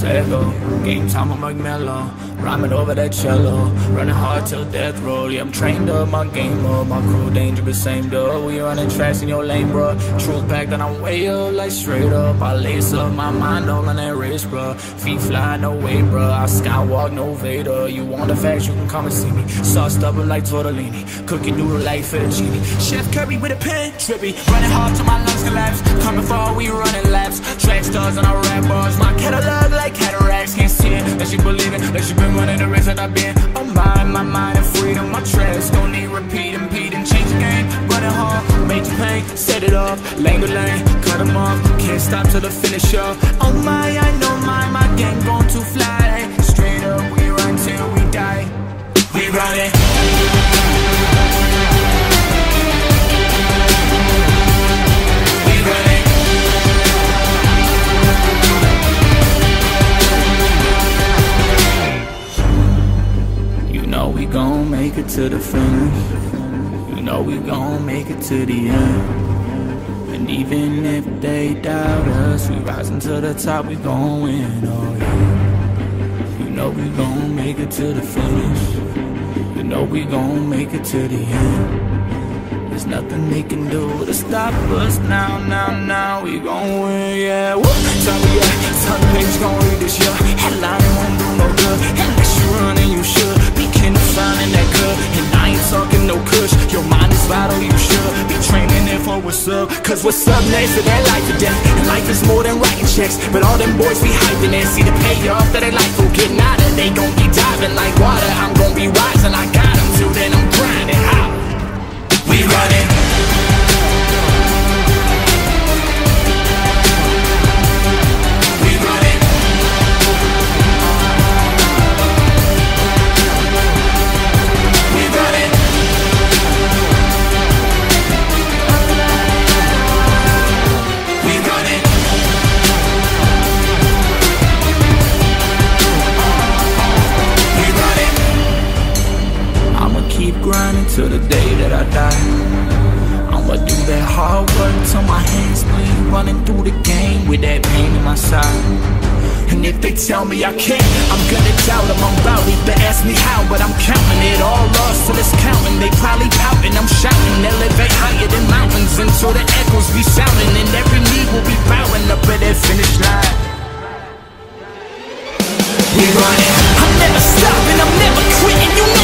Sego. Game time, I'm like mellow, rhyming over that cello, running hard till death row. Yeah, I'm trained up, my game up, my crew dangerous, same though. We running tracks in your lane, bro. Truth back, then I'm way up, like straight up. I lace up my mind all on that wrist, bro. Feet fly, no way, bro. I skywalk, no Vader. You want the facts, you can come and see me. Sauced up like tortellini, cooking noodle like fettuccine. Chef Curry with a pen, trippy, running hard till my lungs collapse. Coming far, we running laps. Track stars and I rap bars. My catalog like cataracts, can't see it, that you believe it, that you been running the race that I've been. Oh my mind and freedom, my tracks don't need repeating, change the game, running hard, make the pain, set it off, lane to lane, cut them off, can't stop till the finish up. Oh my, I know my game going to fly. Straight up, we run till we die. We run it. We gon' make it to the finish. You know we gon' make it to the end. And even if they doubt us, we rising to the top, we gon' win, oh yeah. You know we gon' make it to the finish. You know we gon' make it to the end. There's nothing they can do to stop us now, we gon' win, yeah. Woo! Tell me, yeah, tell the page gon' read this, yeah. Headline won't do no good, unless you run and you should. Finding that good, and I ain't talking no kush. Your mind is vital, you should be training it for what's up. Cause what's up next to that life or death. And life is more than writing checks, but all them boys be hyping it. See the payoff that their life will get out of. They gon' be diving like water, I'm gon' be rising. I got them till then I'm grinding out. We running. Grinding till the day that I die. I'ma do that hard work till my hands bleed, running through the game with that pain in my side. And if they tell me I can't, I'm gonna doubt them. I'm about it, they ask me how, but I'm counting it all lost till it's counting. They probably pouting, I'm shouting, elevate higher than mountains until the echoes be sounding, and every knee will be bowing up at that finish line. We running, I'm never stopping, I'm never quitting. You